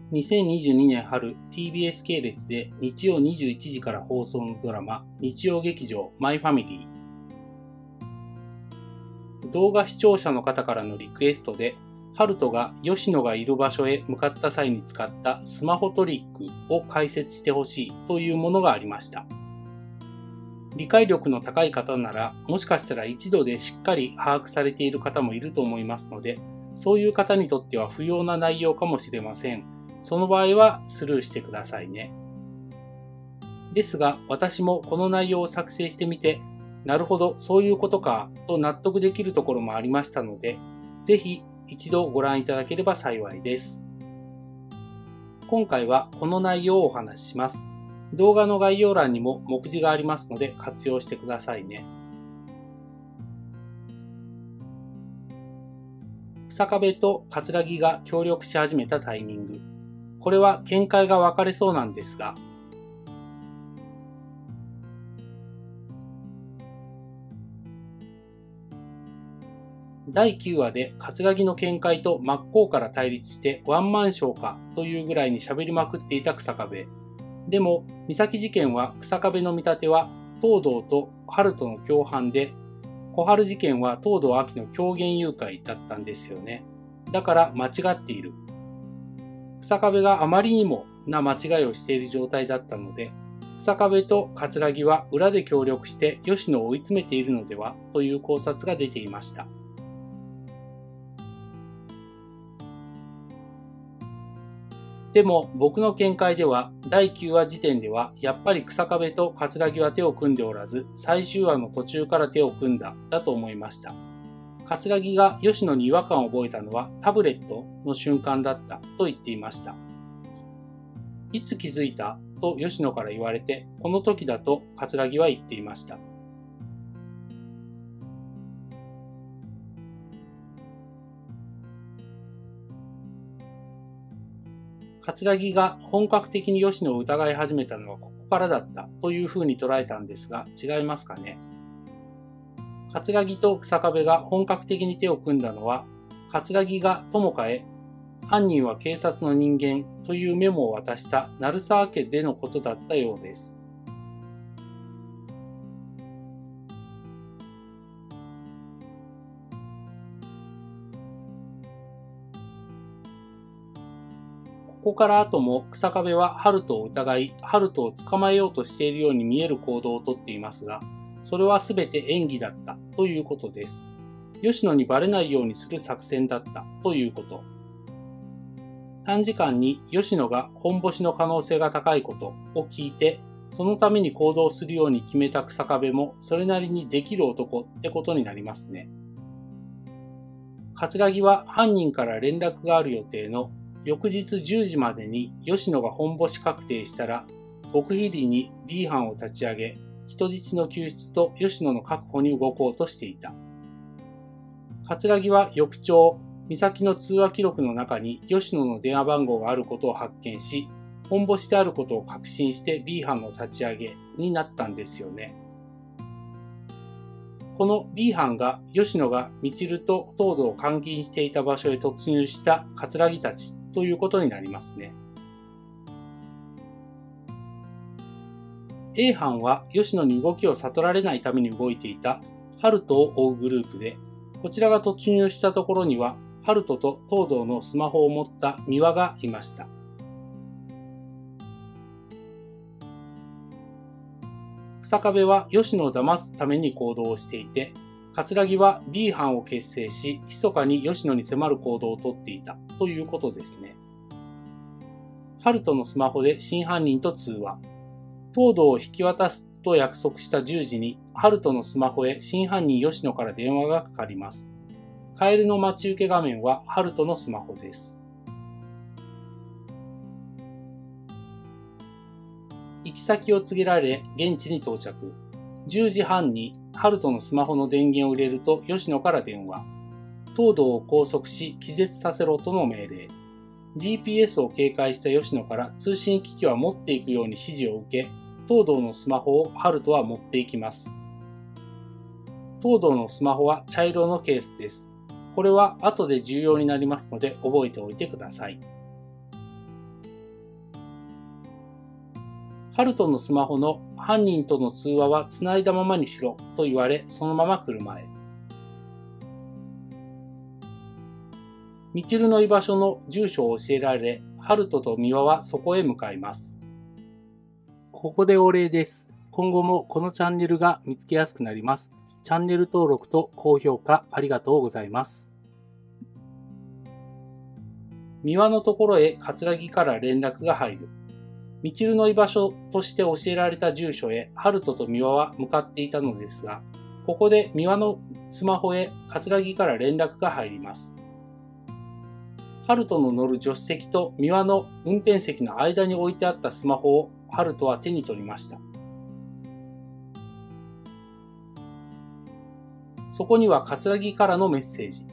2022年春 TBS 系列で日曜21時から放送のドラマ日曜劇場マイファミリー。動画視聴者の方からのリクエストでハルトが吉野がいる場所へ向かった際に使ったスマホトリックを解説してほしいというものがありました。理解力の高い方ならもしかしたら一度でしっかり把握されている方もいると思いますので、そういう方にとっては不要な内容かもしれません。その場合はスルーしてくださいね。ですが私もこの内容を作成してみて、なるほどそういうことかと納得できるところもありましたので、ぜひ一度ご覧いただければ幸いです。今回はこの内容をお話しします。動画の概要欄にも目次がありますので活用してくださいね。日下部と桂木が協力し始めたタイミング。これは見解が分かれそうなんですが、第9話で桂木の見解と真っ向から対立してワンマンショーかというぐらいに喋りまくっていた日下部。でも、三崎事件は日下部の見立ては東堂と春人の共犯で、小春事件は東堂秋の狂言誘拐だったんですよね。だから間違っている。日下部があまりにもな間違いをしている状態だったので、日下部と桂木は裏で協力して吉野を追い詰めているのではという考察が出ていました。でも僕の見解では第9話時点ではやっぱり日下部と桂木は手を組んでおらず、最終話の途中から手を組んだと思いました。桂木が吉野に違和感を覚えたのはタブレットの瞬間だったと言っていました。いつ気づいたと吉野から言われて、この時だと桂木は言っていました。桂木が本格的に吉野を疑い始めたのはここからだったというふうに捉えたんですが、違いますかね。桂木と日下部が本格的に手を組んだのは、桂木が友果へ犯人は警察の人間というメモを渡した鳴沢家でのことだったようです。ここから後も日下部は春人を疑い、春人を捕まえようとしているように見える行動をとっていますが、それは全て演技だったということです。吉野にバレないようにする作戦だったということ。短時間に吉野がホンボシの可能性が高いことを聞いて、そのために行動するように決めた日下部もそれなりにできる男ってことになりますね。桂木は犯人から連絡がある予定の翌日10時までに吉野がホンボシ確定したら、極秘裏に B 班を立ち上げ、人質の救出と吉野の確保に動こうとしていた。桂木は翌朝、美咲の通話記録の中に吉野の電話番号があることを発見し、ホンボシであることを確信して B 班の立ち上げになったんですよね。この B 班が吉野がみちると東堂を監禁していた場所へ突入した桂木たちということになりますね。A 班は吉野に動きを悟られないために動いていた春人を追うグループで、こちらが突入したところには春人と東堂のスマホを持った三輪がいました。日下部は吉野を騙すために行動をしていて、桂木は B 班を結成し、密かに吉野に迫る行動をとっていたということですね。春人のスマホで真犯人と通話。東堂を引き渡すと約束した10時に、春人のスマホへ真犯人吉野から電話がかかります。カエルの待ち受け画面は春人のスマホです。行き先を告げられ、現地に到着。10時半に春人のスマホの電源を入れると吉野から電話。東堂を拘束し気絶させろとの命令。GPS を警戒した吉野から通信機器は持っていくように指示を受け、東堂のスマホを春人は持っていきます。東堂のスマホは茶色のケースです。これは後で重要になりますので覚えておいてください。 ハルトのスマホの犯人との通話は繋いだままにしろと言われ、そのまま車へ。ミチルの居場所の住所を教えられ、ハルトとミワはそこへ向かいます。ここでお礼です。今後もこのチャンネルが見つけやすくなります。チャンネル登録と高評価ありがとうございます。ミワのところへ葛城から連絡が入る。ミチルの居場所として教えられた住所へハルトとミワは向かっていたのですが、ここでミワのスマホへ葛城から連絡が入ります。ハルトの乗る助手席とミワの運転席の間に置いてあったスマホをハルトは手に取りました。そこには葛城からのメッセージ。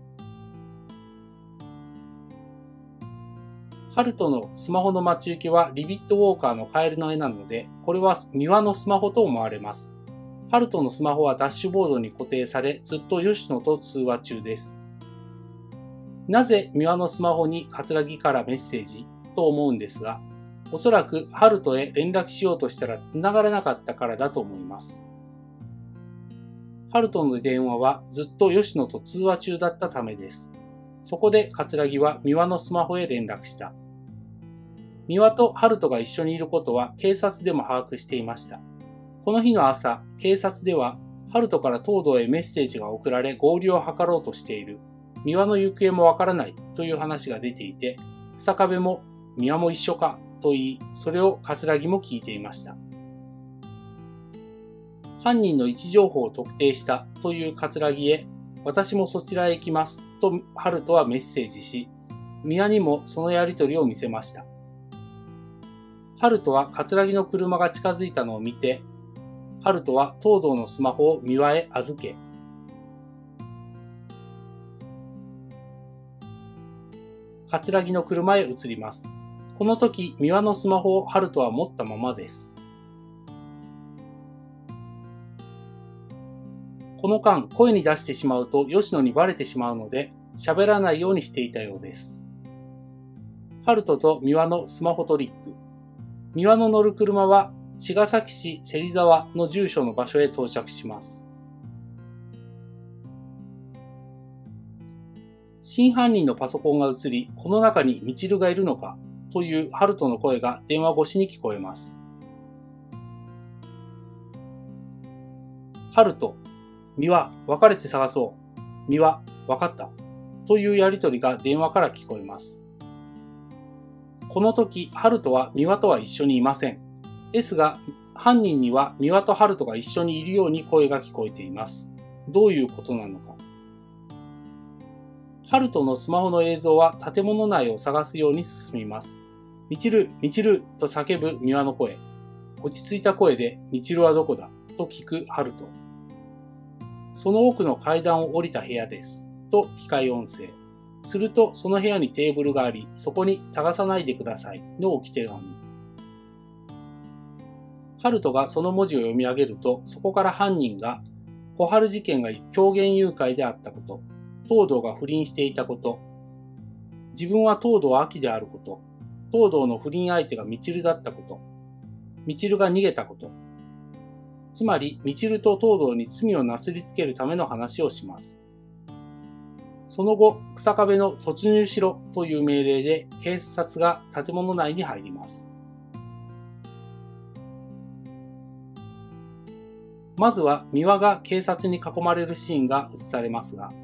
ハルトのスマホの待ち受けはリビットウォーカーのカエルの絵なので、これはミワのスマホと思われます。ハルトのスマホはダッシュボードに固定され、ずっと吉野と通話中です。なぜミワのスマホに葛城からメッセージと思うんですが、おそらくハルトへ連絡しようとしたら繋がらなかったからだと思います。ハルトの電話はずっと吉野と通話中だったためです。そこで葛城はミワのスマホへ連絡した。ミワとハルトが一緒にいることは警察でも把握していました。この日の朝、警察ではハルトから東堂へメッセージが送られ合流を図ろうとしている。ミワの行方もわからないという話が出ていて、日下部もミワも一緒かと言い、それを葛城も聞いていました。犯人の位置情報を特定したという葛城へ、私もそちらへ行きますとハルトはメッセージし、ミワにもそのやりとりを見せました。ハルトは葛城の車が近づいたのを見て、ハルトは東堂のスマホをミワへ預け、葛城の車へ移ります。この時、ミワのスマホをハルトは持ったままです。この間、声に出してしまうと吉野にバレてしまうので、喋らないようにしていたようです。ハルトとミワのスマホトリック。ミワの乗る車は茅ヶ崎市芹沢の住所の場所へ到着します。真犯人のパソコンが映り、この中にミチルがいるのかというハルトの声が電話越しに聞こえます。ハルト、ミワ、別れて探そう。ミワ、わかった。というやりとりが電話から聞こえます。この時、ハルトはミワとは一緒にいません。ですが、犯人にはミワとハルトが一緒にいるように声が聞こえています。どういうことなのか。ハルトのスマホの映像は建物内を探すように進みます。ミチル、ミチルと叫ぶミワの声。落ち着いた声で、ミチルはどこだと聞くハルト。その奥の階段を降りた部屋です。と機械音声。すると、その部屋にテーブルがあり、そこに探さないでくださいの置き手紙。ハルトがその文字を読み上げると、そこから犯人が、小春事件が狂言誘拐であったこと、東堂が不倫していたこと、自分は東堂秋であること、東堂の不倫相手がミチルだったこと、ミチルが逃げたこと、つまり、ミチルと東堂に罪をなすりつけるための話をします。その後、日下部の突入しろという命令で警察が建物内に入ります。まずは、ミワが警察に囲まれるシーンが映されますが、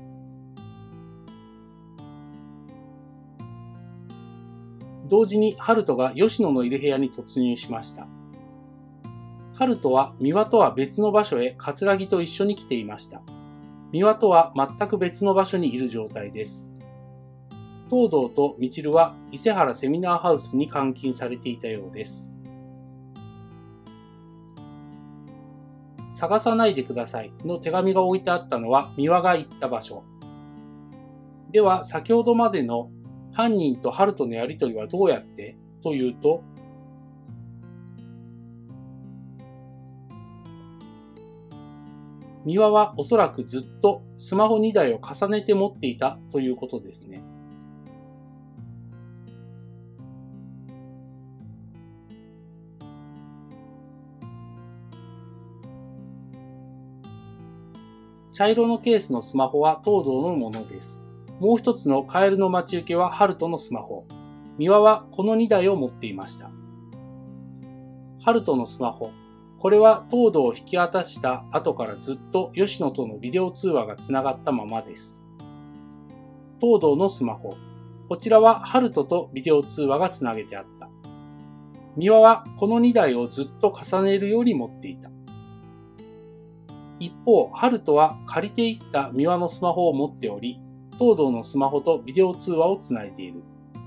同時にハルトが吉野のいる部屋に突入しました。ハルトはミワとは別の場所へ葛城と一緒に来ていました。ミワとは全く別の場所にいる状態です。東堂とミチルは伊勢原セミナーハウスに監禁されていたようです。探さないでくださいの手紙が置いてあったのはミワが行った場所。では先ほどまでの犯人とハルトのやりとりはどうやってというと、ミワはおそらくずっとスマホ2台を重ねて持っていたということですね。 茶色のケースのスマホは東堂のものです。もう一つのカエルの待ち受けはハルトのスマホ。三輪はこの2台を持っていました。ハルトのスマホ。これは東堂を引き渡した後からずっと吉野とのビデオ通話がつながったままです。東堂のスマホ。こちらはハルトとビデオ通話がつなげてあった。三輪はこの2台をずっと重ねるように持っていた。一方、ハルトは借りていった三輪のスマホを持っており、東堂のスマホとビデオ通話をつないでいる。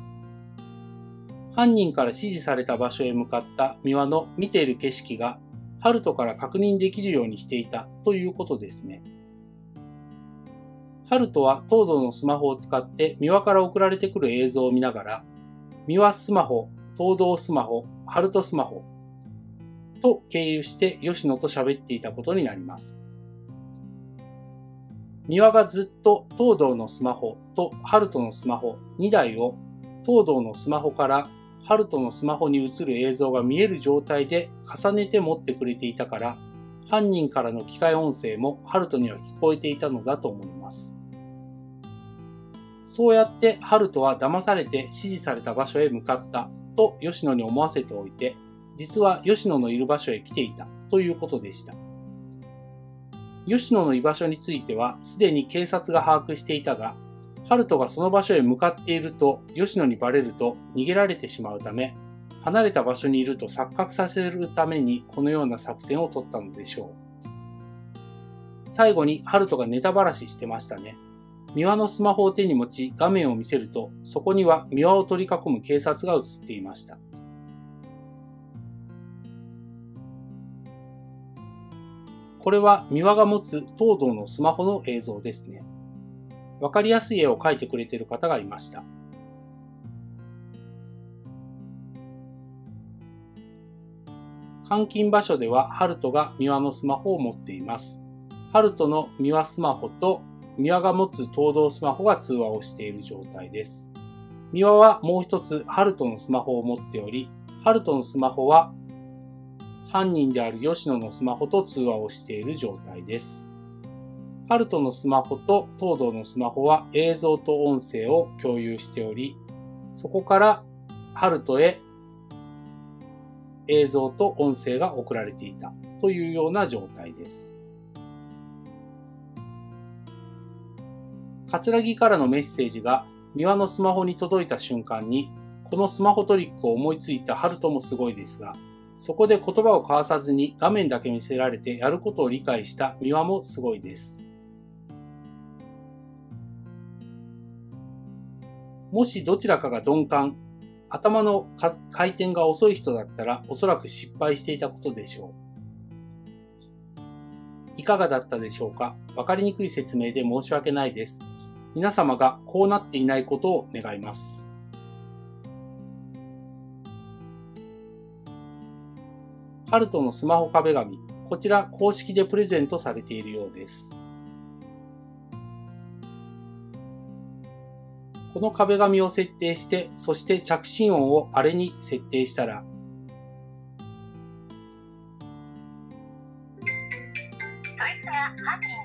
犯人から指示された場所へ向かった三輪の見ている景色がハルトから確認できるようにしていたということですね。ハルトは東堂のスマホを使って三輪から送られてくる映像を見ながら、三輪スマホ、東堂スマホ、ハルトスマホと経由して吉野と喋っていたことになります。三輪がずっと東堂のスマホとハルトのスマホ2台を東堂のスマホからハルトのスマホに映る映像が見える状態で重ねて持ってくれていたから、犯人からの機械音声もハルトには聞こえていたのだと思います。そうやってハルトは騙されて指示された場所へ向かったと吉野に思わせておいて、実は吉野のいる場所へ来ていたということでした。吉野の居場所についてはすでに警察が把握していたが、ハルトがその場所へ向かっていると吉野にバレると逃げられてしまうため、離れた場所にいると錯覚させるためにこのような作戦を取ったのでしょう。最後にハルトがネタばらししてましたね。三輪のスマホを手に持ち画面を見せると、そこには三輪を取り囲む警察が映っていました。これは三輪が持つ東堂のスマホの映像ですね。わかりやすい絵を描いてくれている方がいました。監禁場所ではハルトが三輪のスマホを持っています。ハルトの三輪スマホと三輪が持つ東堂スマホが通話をしている状態です。三輪はもう一つハルトのスマホを持っており、ハルトのスマホは犯人である吉野のスマホと通話をしている状態です。ハルトのスマホと東堂のスマホは映像と音声を共有しており、そこからハルトへ映像と音声が送られていたというような状態です。葛城からのメッセージが三輪のスマホに届いた瞬間に、このスマホトリックを思いついたハルトもすごいですが、そこで言葉を交わさずに画面だけ見せられてやることを理解した三輪もすごいです。もしどちらかが鈍感、頭の回転が遅い人だったらおそらく失敗していたことでしょう。いかがだったでしょうか？わかりにくい説明で申し訳ないです。皆様がこうなっていないことを願います。ハルトのスマホ壁紙、こちら公式でプレゼントされているようです。この壁紙を設定して、そして着信音をあれに設定したら、 そいつが犯人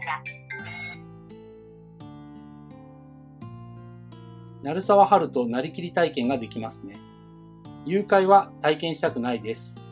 だ。 鳴沢ハルトなりきり体験ができますね。誘拐は体験したくないです。